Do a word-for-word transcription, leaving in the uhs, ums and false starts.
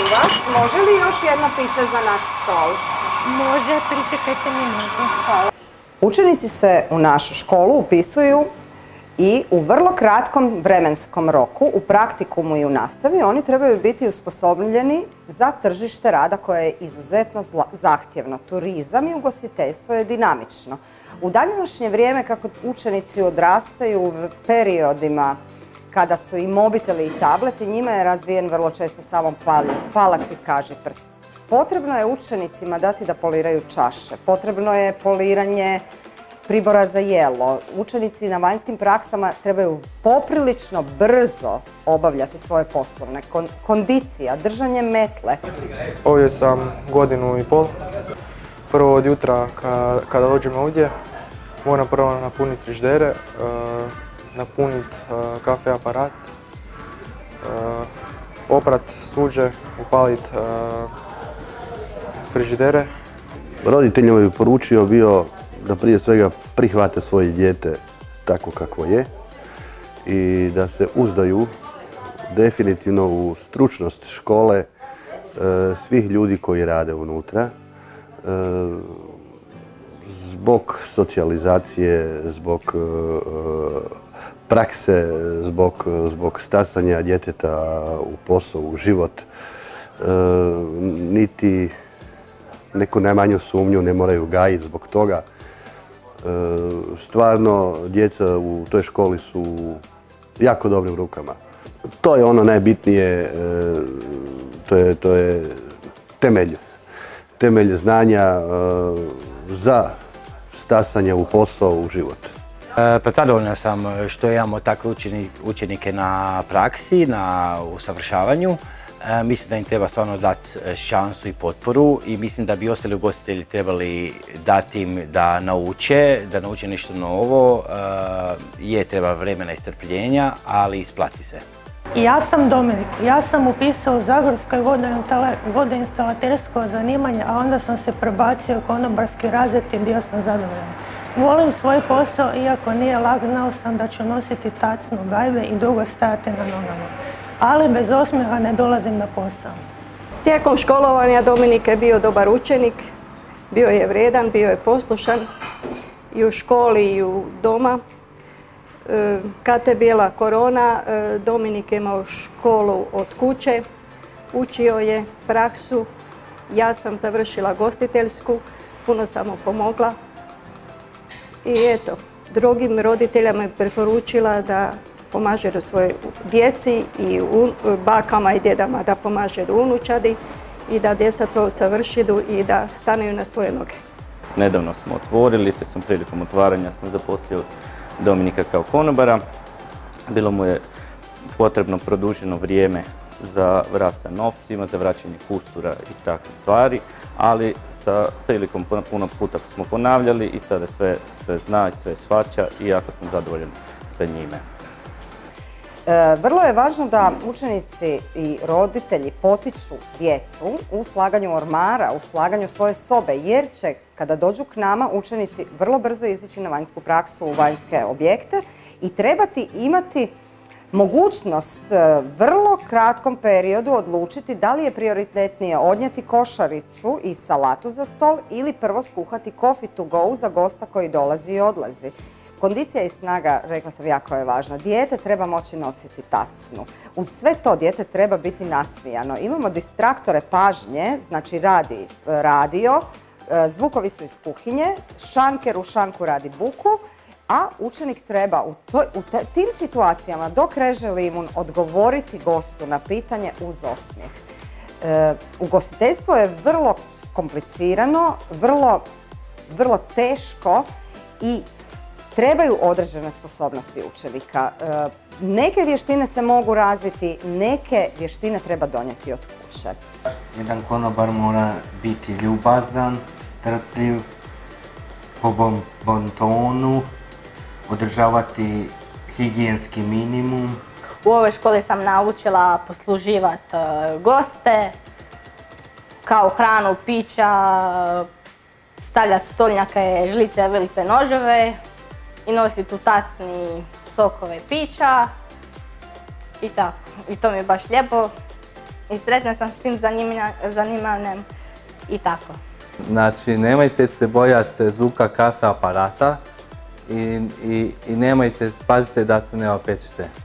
vas. Može li još jedno piće za naš stol? Može, pričekajte minutu. Hvala. Učenici se u našu školu upisuju i u vrlo kratkom vremenskom roku, u praktikumu i u nastavi, oni trebaju biti usposobljeni za tržište rada koje je izuzetno zahtjevno. Turizam i ugostiteljstvo je dinamično. U današnje vrijeme, kako učenici odrastaju u periodima kada su i mobiteli i tableti, njima je razvijen vrlo često samo palac i kažiprst. Potrebno je učenicima dati da poliraju čaše, potrebno je poliranje pribora za jelo. Učenici na vanjskim praksama trebaju poprilično brzo obavljati svoje poslovne. Kondicija, držanje metle. Ovdje sam godinu i pol. Prvo od jutra kada dođem ovdje moram prvo napuniti frižidere, napuniti kafe aparat, oprat suđe, upaliti frižidere. Roditeljima bi poručio bio da prije svega prihvate svoje dijete tako kakvo je i da se uzdaju definitivno u stručnost škole svih ljudi koji rade unutra. Zbog socijalizacije, zbog prakse, zbog, zbog stasanja djeteta u posao, u život, niti neku najmanju sumnju ne moraju gajiti zbog toga. Stvarno, djeca u toj školi su u jako dobrim rukama. To je ono najbitnije, to je, to je temelj, temelj znanja za stasanje u posao, u život. Pa zadovoljna sam što imamo takve učenike na praksi, na usavršavanju. Mislim da im treba stvarno dati šansu i potporu i mislim da bi ostali ugostitelji trebali dati im da nauče, da nauče nešto novo. Je, treba vremena i strpljenja, ali isplati se. Ja sam Dominik, ja sam upisao Zagorsko vodoinstalatersko zanimanje, a onda sam se prebacio u konobarski razred i bio sam zadovoljan. Volim svoj posao, iako nije lak, znao sam da ću nositi tacnu gajbe i dugo stajati na nogama. Ali bez osmijeha ne dolazim na posao. Tijekom školovanja Dominik je bio dobar učenik, bio je vredan, bio je poslušan i u školi i u doma. Kad je bila korona, Dominik je imao školu od kuće, učio je praksu, ja sam završila gostiteljsku, puno sam mu pomogla. I eto, drugim roditeljama je preporučila da pomažu svojoj djeci i bakama i djedama da pomažu unučadi i da djeca to savršidu i da stanuju na svoje noge. Nedavno smo otvorili, te sam prilikom otvaranja sam zaposlio Dominika kao konobara. Bilo mu je potrebno produženo vrijeme za vrat sa novcima, za vraćanje kusura i takve stvari, ali sa prilikom puno puta smo ponavljali i sada sve, sve zna i sve shvaća i jako sam zadovoljan sa njime. E, vrlo je važno da učenici i roditelji potiču djecu u slaganju ormara, u slaganju svoje sobe, jer će kada dođu k nama učenici vrlo brzo izići na vanjsku praksu u vanjske objekte i trebati imati mogućnost vrlo kratkom periodu odlučiti da li je prioritetnije odnijeti košaricu i salatu za stol ili prvo skuhati coffee to go za gosta koji dolazi i odlazi. Kondicija i snaga, rekla sam, jako je važna. Dijete treba moći nositi tacnu. Uz sve to dijete treba biti nasmijano. Imamo distraktore pažnje, znači radi radio, zvukovi su iz kuhinje, šanker u šanku radi buku, a učenik treba u, to, u te, tim situacijama dok reže limun odgovoriti gostu na pitanje uz osmijeh. E, ugostiteljstvo je vrlo komplicirano, vrlo, vrlo teško i trebaju određene sposobnosti učenika. E, neke vještine se mogu razviti, neke vještine treba donijeti od kuće. Jedan konobar mora biti ljubazan, strpljiv, po bon, bon tonu, održavati higijenski minimum. U ovoj školi sam naučila posluživati goste, kao hranu, pića, stavljati stolnjake, žlice, vilice, noževe i nositi u tacni sokove pića i tako. I to mi je baš lijepo i sretna sam s tim zanimanjem i tako. Znači, nemojte se bojati zvuka kafe aparata i, i, i nemojte, pazite da se ne opečete.